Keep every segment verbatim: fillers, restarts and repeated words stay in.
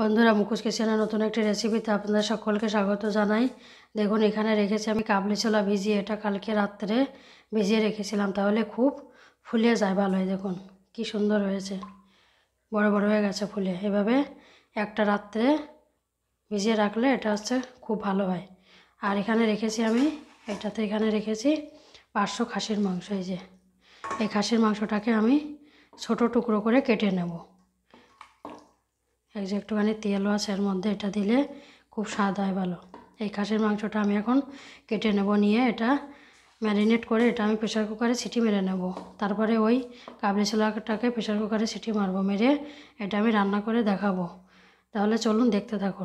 বন্ধুরা, মুখোশ কিচেনের নতুন একটি রেসিপিতে আপনাদের সকলকে স্বাগত জানাই। দেখুন, এখানে রেখেছি আমি কাবলি ছোলা ভিজিয়ে। এটা কালকে রাত্রে ভিজিয়ে রেখেছিলাম, তাহলে খুব ফুলে যায় ভালোই। দেখুন কি সুন্দর হয়েছে, বড় বড় হয়ে গেছে ফুলে। এভাবে একটা রাত্রে ভিজিয়ে রাখলে এটা হচ্ছে খুব ভালো হয়। আর এখানে রেখেছি আমি, এটাতে এখানে রেখেছি পাঁচশো খাসির মাংস। এই যে এই খাসির মাংসটাকে আমি ছোট টুকরো করে কেটে নেব। এই যে একটুখানি তেলও আছে এর মধ্যে, এটা দিলে খুব স্বাদ হয় ভালো। এই খাসির মাংসটা আমি এখন কেটে নেব, নিয়ে এটা ম্যারিনেট করে এটা আমি প্রেশার কুকারে সিটি মেরে নেব। তারপরে ওই কাবলি ছোলাটাকে প্রেশার কুকারে সিটি মারবো, মেরে এটা আমি রান্না করে দেখাবো। তাহলে চলুন দেখতে থাকুন।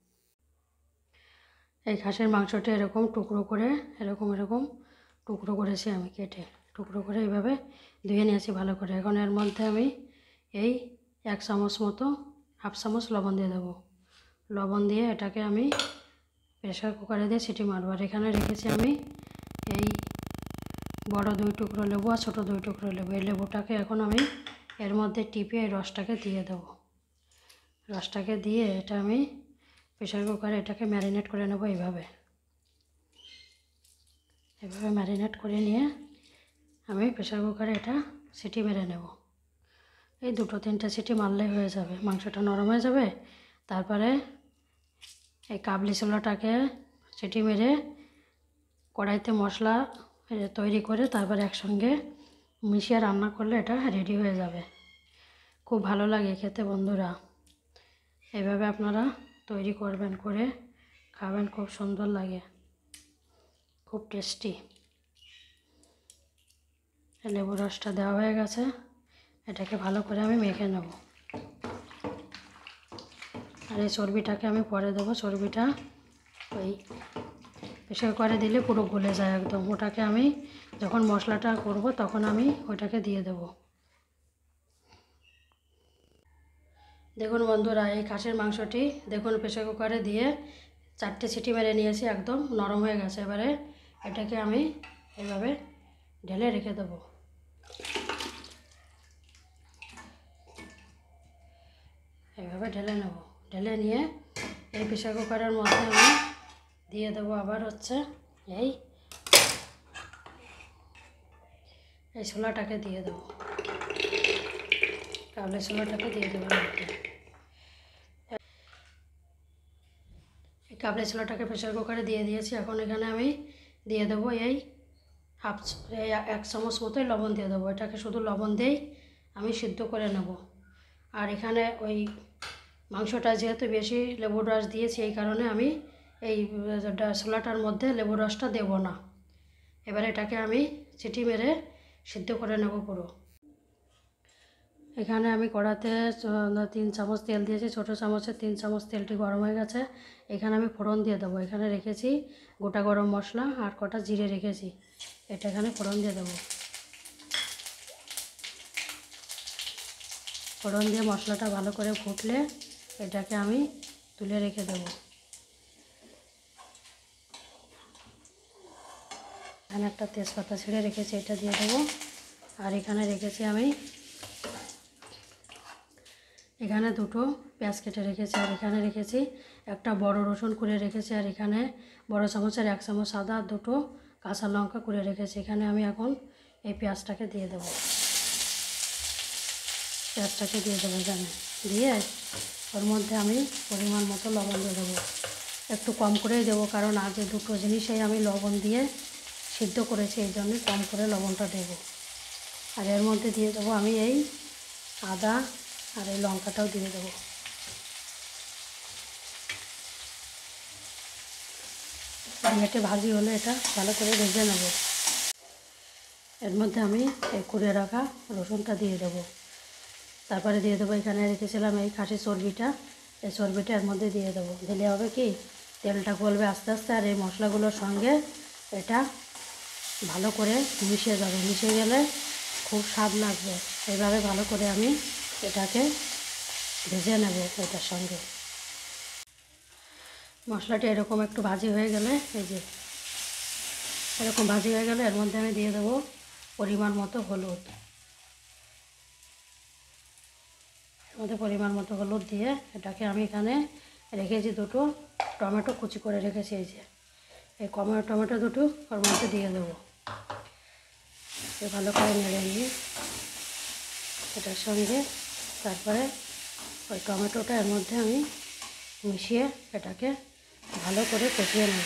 এই খাসির মাংসটা এরকম টুকরো করে এরকম এরকম টুকরো করেছি আমি, কেটে টুকরো করে এইভাবে ধুয়ে নিয়েছি ভালো করে। এখন এর মধ্যে আমি এই এক চামচ মতো হাফ চামচ লবণ দিয়ে দেবো। লবণ দিয়ে এটাকে আমি প্রেশার কুকারে দিয়ে সিটি মারব। আর এখানে রেখেছি আমি এই বড় দুই টুকরো লেবু আর ছোটো দুই টুকরো লেবু। এই লেবুটাকে এখন আমি এর মধ্যে টিপে এই রসটাকে দিয়ে দেবো। রসটাকে দিয়ে এটা আমি প্রেশার কুকারে এটাকে ম্যারিনেট করে নেব। এইভাবে এভাবে ম্যারিনেট করে নিয়ে আমি প্রেশার কুকারে এটা সিটি মেরে নেব। এই দুটো তিনটে সিটি মারলেই হয়ে যাবে, মাংসটা নরম হয়ে যাবে। তারপরে এই কাবলি ছোলাটাকে সিটি মেরে কড়াইতে মশলা তৈরি করে তারপরে একসঙ্গে মিশিয়ে রান্না করলে এটা রেডি হয়ে যাবে। খুব ভালো লাগে খেতে বন্ধুরা। এইভাবে আপনারা তৈরি করবেন, করে খাবেন, খুব সুন্দর লাগে, খুব টেস্টি। লেবু রসটা দেওয়া হয়ে গেছে, এটাকে ভালো করে আমি মেখে নেব। আর এই চর্বিটাকে আমি পরে দেবো। চর্বিটা ওই প্রেশার কুকারে দিলে পুরো গলে যায় একদম। ওটাকে আমি যখন মশলাটা করব তখন আমি ওইটাকে দিয়ে দেব। দেখুন বন্ধুরা, এই খাসির মাংসটি দেখুন প্রেশার কুকারে দিয়ে চারটে সিটি মেরে নিয়েছি, একদম নরম হয়ে গেছে। এবারে এটাকে আমি এভাবে ঢেলে রেখে দেবো। এভাবে ঢেলে নেব। ঢেলে নিয়ে এই প্রেশার কুকারের মধ্যে আমি দিয়ে দেবো আবার হচ্ছে এই এই ছোলাটাকে দিয়ে দেবো। কাবলি ছোলাটাকে দিয়ে দেবো। এই কাবলি ছোলাটাকে প্রেশার কুকারে দিয়ে দিয়েছি। এখন এখানে আমি দিয়ে দেবো এই হাফ এই এক চামচ মতোই লবণ দিয়ে দেবো। এটাকে শুধু লবণ দিয়েই আমি সিদ্ধ করে নেব। আর এখানে ওই মাংসটা যেহেতু বেশি লেবুর রস দিয়েছি, এই কারণে আমি এই ছোলাটার মধ্যে লেবুর রসটা দেব না। এবার এটাকে আমি সিটি মেরে সিদ্ধ করে নেব পুরো। এখানে আমি কড়াতে তিন চামচ তেল দিয়েছি, ছোটো চামচের তিন চামচ তেলটি গরম হয়ে গেছে। এখানে আমি ফোড়ন দিয়ে দেবো। এখানে রেখেছি গোটা গরম মশলা আর কটা জিরে রেখেছি, এটা এখানে ফোড়ন দিয়ে দেবো। ফোড়ন দিয়ে মশলাটা ভালো করে ফুটলে এটাকে আমি তুলে রেখে দেবো। এখানে একটা তেজপাতা ছিঁড়ে রেখেছি, এটা দিয়ে দেবো। আর এখানে রেখেছি আমি এখানে দুটো পেঁয়াজ কেটে রেখেছি। আর এখানে রেখেছি একটা বড় রসুন কুড়ে রেখেছি। আর এখানে বড় চামচের এক চামচ আদা, দুটো কাঁচা লঙ্কা কুড়ে রেখেছি। এখানে আমি এখন এই পেঁয়াজটাকে দিয়ে দেবো। পেঁয়াজটাকে দিয়ে দেবো এখানে দিয়ে ওর মধ্যে আমি পরিমাণ মতো লবণ দিয়ে দেবো। একটু কম করেই দেবো, কারণ আজ দুটো জিনিসেই আমি লবণ দিয়ে সিদ্ধ করেছি, এই জন্যই কম করে লবণটা দেবো। আর এর মধ্যে দিয়ে দেবো আমি এই আদা আর এই লঙ্কাটাও দিয়ে দেবো। এটা ভাজি হলে এটা ভালো করে ভেজে নেব। এর মধ্যে আমি এই কুড়ে রাখা রসুনটা দিয়ে দেবো। তারপরে দিয়ে দেবো এখানে রেখেছিলাম এই খাসির চর্বিটা, এই চর্বিটা এর মধ্যে দিয়ে দেবো। দিলে হবে কি, তেলটা গলবে আস্তে আস্তে, আর এই মশলাগুলোর সঙ্গে এটা ভালো করে মিশিয়ে যাবে। মিশিয়ে গেলে খুব স্বাদ লাগবে। এইভাবে ভালো করে আমি এটাকে ভেজে নেব এটার সঙ্গে। মশলাটা এরকম একটু ভাজি হয়ে গেলে, এই যে এরকম ভাজি হয়ে গেলে এর মধ্যে আমি দিয়ে দেবো পরিমাণ মতো হলুদ। এর মধ্যে পরিমাণ মতো হলুদ দিয়ে এটাকে আমি এখানে রেখেছি দুটো টমেটো কুচি করে রেখেছি। এই যে এই কমা টমেটো দুটো ওর মধ্যে দিয়ে দেবো। ভালো করে নেড়ে নিয়ে এটার সঙ্গে তারপরে ওই টমেটোটা এর মধ্যে আমি মিশিয়ে এটাকে ভালো করে কষিয়ে নেব।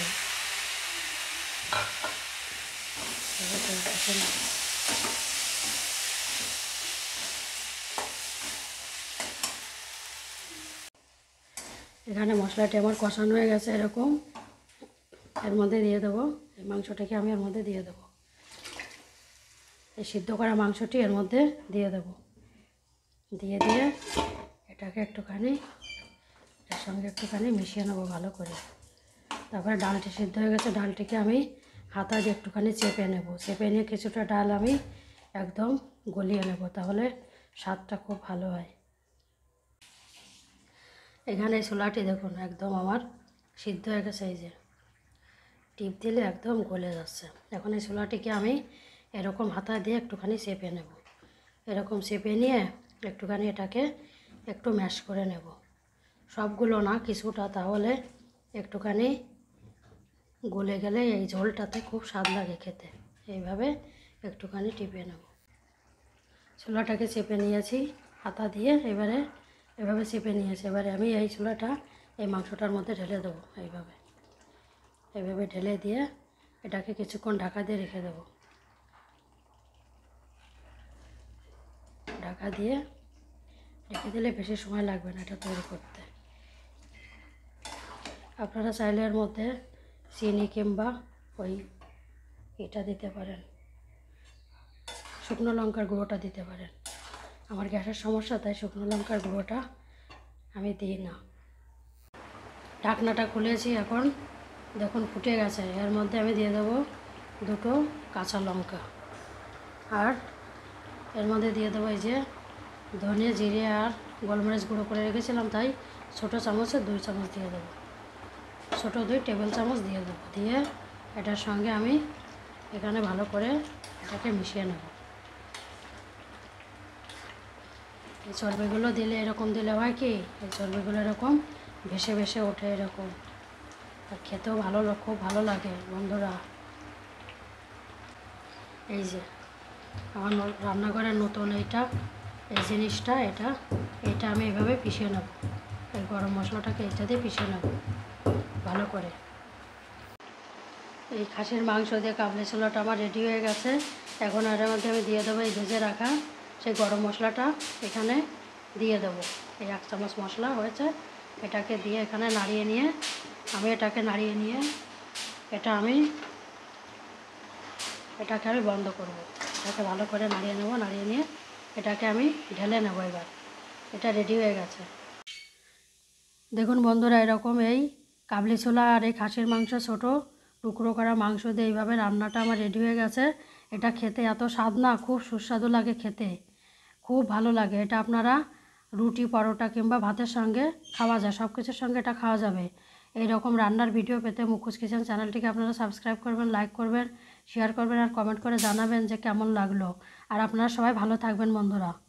এখানে মশলাটা আমার কষানো হয়ে গেছে। এরকম এর মধ্যে দিয়ে দেবো এই মাংসটাকে আমি এর মধ্যে দিয়ে দেবো। এই সিদ্ধ করা মাংসটি এর মধ্যে দিয়ে দেবো। দিয়ে দিয়ে এটাকে একটুখানি এর সঙ্গে একটুখানি মিশিয়ে নেবো ভালো করে। তারপরে ডালটি সিদ্ধ হয়ে গেছে, ডালটিকে আমি হাতা দিয়ে একটুখানি চেপে নেব। চেপে নিয়ে কিছুটা ডাল আমি একদম গলিয়ে নেব, তাহলে স্বাদটা খুব ভালো হয়। এখানে এই ছোলাটি দেখুন একদম আমার সিদ্ধ হয়ে গেছে। এই যে টিপ দিলে একদম গলে যাচ্ছে। এখন এই ছোলাটিকে আমি এরকম হাতা দিয়ে একটুখানি চেপে নেব। এরকম চেপে নিয়ে একটুখানি এটাকে একটু ম্যাশ করে নেব, সবগুলো না কিছুটা, তাহলে একটুখানি গলে গেলে এই ঝোলটাতে খুব স্বাদ লাগে খেতে। এইভাবে একটুখানি টিপে নেব। ছোলাটাকে চেপে নিয়েছি হাতা দিয়ে, এবারে এভাবে চেপে নিয়েছি। এবারে আমি এই ছোলাটা এই মাংসটার মধ্যে ঢেলে দেবো। এইভাবে এইভাবে ঢেলে দিয়ে এটাকে কিছুক্ষণ ঢাকা দিয়ে রেখে দেবো। ঢাকা দিয়ে রেখে দিলে বেশি সময় লাগবে না এটা তৈরি করতে। আপনারা চাইলে এর মধ্যে চিনি কিংবা ওই এটা দিতে পারেন, শুকনো লঙ্কার গুঁড়োটা দিতে পারেন। আমার গ্যাসের সমস্যা, তাই শুকনো লঙ্কার গুঁড়োটা আমি দিই না। ঢাকনাটা খুলেছি, এখন দেখুন ফুটে গেছে। এর মধ্যে আমি দিয়ে দেবো দুটো কাঁচা লঙ্কা, আর এর মধ্যে দিয়ে দেবো এই যে ধনে জিরে আর গোলমরিচ গুঁড়ো করে রেখেছিলাম, তাই ছোটো চামচে দুই চামচ দিয়ে দেবো, ছোটো দুই টেবিল চামচ দিয়ে দেবো। দিয়ে এটার সঙ্গে আমি এখানে ভালো করে এটাকে মিশিয়ে নেব। এই চর্বিগুলো দিলে এরকম দিলে হয় কি, এই চর্বিগুলো এরকম ভেসে ভেসে ওঠে এরকম, আর খেতেও ভালো, খুব ভালো লাগে বন্ধুরা। এই যে আমার রান্নাঘরের নতুন এইটা এই জিনিসটা, এটা এটা আমি এভাবে পিষে নেব। এই গরম মশলাটাকে এটা দিয়ে পিষে নেব ভালো করে। এই খাসির মাংস দিয়ে কাবলি ছোলাটা আমার রেডি হয়ে গেছে। এখন এর মধ্যে আমি দিয়ে দেবো এই ভেজে রাখা সেই গরম মশলাটা, এখানে দিয়ে দেবো। এই এক চামচ মশলা হয়েছে, এটাকে দিয়ে এখানে নাড়িয়ে নিয়ে আমি এটাকে নাড়িয়ে নিয়ে এটা আমি এটাকে আমি বন্ধ করব। এটাকে ভালো করে নাড়িয়ে নেব, নাড়িয়ে নিয়ে এটাকে আমি ঢেলে নেব। এবার এটা রেডি হয়ে গেছে। দেখুন বন্ধুরা, এরকম এই কাবলি ছোলা আর এই খাসির মাংস ছোটো টুকরো করা মাংস দিয়ে এইভাবে রান্নাটা আমার রেডি হয়ে গেছে। এটা খেতে এত স্বাদ না, খুব সুস্বাদু লাগে খেতে, খুব ভালো লাগে। এটা আপনারা রুটি পরোটা কিংবা ভাতের সঙ্গে খাওয়া যায়, সব কিছুর সঙ্গে এটা খাওয়া যাবে। এই রকম রান্নার ভিডিও পেতে মুখোশ কিচেন চ্যানেলটিকে আপনারা সাবস্ক্রাইব করবেন, লাইক করবেন, শেয়ার করবেন আর কমেন্ট করে জানাবেন যে কেমন লাগলো। আর আপনারা সবাই ভালো থাকবেন বন্ধুরা।